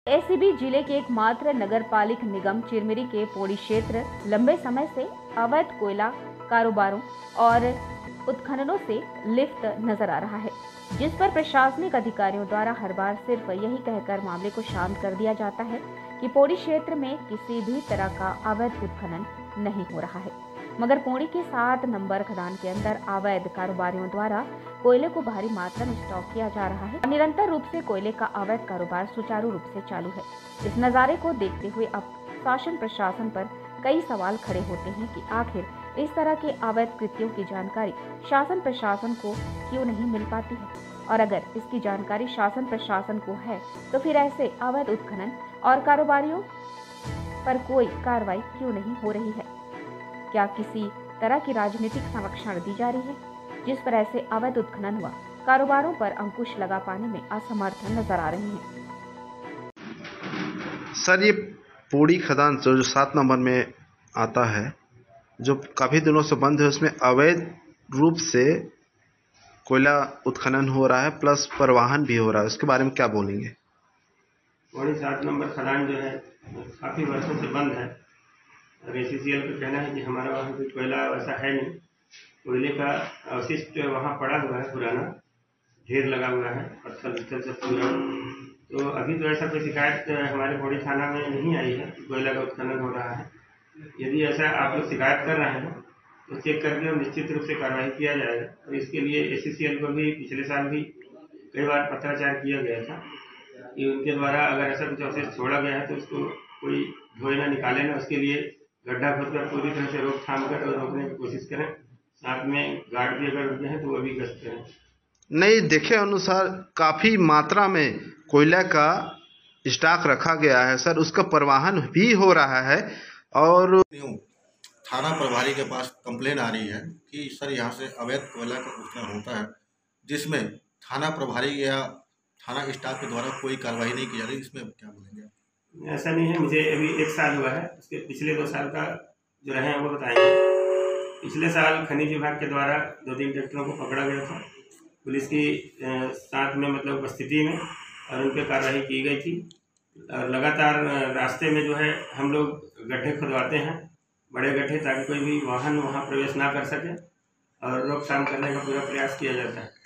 ACB जिले के एकमात्र नगर पालिक निगम चिरमिरी के पौड़ी क्षेत्र लंबे समय से अवैध कोयला कारोबारों और उत्खननों से लिप्त नजर आ रहा है, जिस पर प्रशासनिक अधिकारियों द्वारा हर बार सिर्फ यही कहकर मामले को शांत कर दिया जाता है कि पौड़ी क्षेत्र में किसी भी तरह का अवैध उत्खनन नहीं हो रहा है। मगर पौड़ी के 7 नंबर खदान के अंदर अवैध कारोबारियों द्वारा कोयले को भारी मात्रा में स्टॉक किया जा रहा है। निरंतर रूप से कोयले का अवैध कारोबार सुचारू रूप से चालू है। इस नज़ारे को देखते हुए अब शासन प्रशासन पर कई सवाल खड़े होते हैं कि आखिर इस तरह के अवैध कृत्यों की जानकारी शासन प्रशासन को क्यों नहीं मिल पाती है, और अगर इसकी जानकारी शासन प्रशासन को है तो फिर ऐसे अवैध उत्खनन और कारोबारियों पर कोई कार्रवाई क्यों नहीं हो रही है। क्या किसी तरह की राजनीतिक संरक्षण दी जा रही है, जिस पर ऐसे अवैध उत्खनन व कारोबारों पर अंकुश लगा पाने में असमर्थ नजर आ रहे हैं। सर, ये पौड़ी खदान जो 7 नंबर में आता है, जो काफ़ी दिनों से बंद है, उसमें अवैध रूप से कोयला उत्खनन हो रहा है प्लस परिवहन भी हो रहा है, उसके बारे में क्या बोलेंगे? पौड़ी 7 नंबर खदान जो है काफ़ी वर्षों से बंद है और एसीसीएल का कहना है कि हमारा वहाँ कोई कोयला वैसा है नहीं। कोयले का अवशिष्ट वहाँ पड़ा हुआ है, पुराना ढेर लगा हुआ है पत्थर से पूरा। तो अभी तो ऐसा कोई शिकायत हमारे पौड़ी थाना में नहीं आई है कि कोयला का उत्खनन हो रहा है। यदि ऐसा आप लोग शिकायत कर रहे हैं तो चेक करके निश्चित रूप से कार्रवाई किया जाएगा। और इसके लिए एसीसीएल को भी पिछले साल भी कई बार पत्राचार किया गया था कि उनके द्वारा अगर ऐसा कुछ अवशेष छोड़ा गया है तो उसको कोई धोए ना, निकाले ना, उसके लिए गड्ढा खोदकर पूरी तरह से रोकथाम कर और रोकने की कोशिश करें। साथ में गार्ड भी अगर रुके हैं तो वो भी गश्त करें। नहीं, देखे अनुसार काफ़ी मात्रा में कोयला का स्टॉक रखा गया है सर, उसका परिवहन भी हो रहा है। और थाना प्रभारी के पास कंप्लेन आ रही है कि सर यहाँ से अवैध कोयला का उत्खनन होता है, जिसमें थाना प्रभारी या थाना स्टाफ के द्वारा कोई कार्रवाई नहीं की जा रही। इसमें क्या बोलेंगे आप? ऐसा नहीं है, मुझे अभी 1 साल हुआ है, उसके पिछले 2 साल का जो रहे हैं वो बताएंगे। पिछले साल खनिज विभाग के द्वारा 2-3 ट्रैक्टरों को पकड़ा गया था पुलिस की साथ में, मतलब उपस्थिति में, और उन पर कार्रवाई की गई थी। और लगातार रास्ते में जो है हम लोग गड्ढे खुदवाते हैं, बड़े गड्ढे, ताकि कोई भी वाहन वहां प्रवेश ना कर सके और रोकथाम करने का पूरा प्रयास किया जाता है।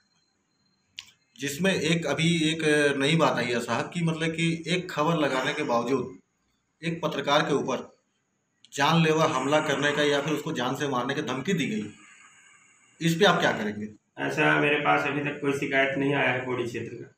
जिसमें अभी एक नई बात आई है साहब कि मतलब कि एक खबर लगाने के बावजूद एक पत्रकार के ऊपर जानलेवा हमला करने का या फिर उसको जान से मारने की धमकी दी गई। इस पे आप क्या करेंगे? ऐसा मेरे पास अभी तक कोई शिकायत नहीं आया है पौड़ी क्षेत्र का।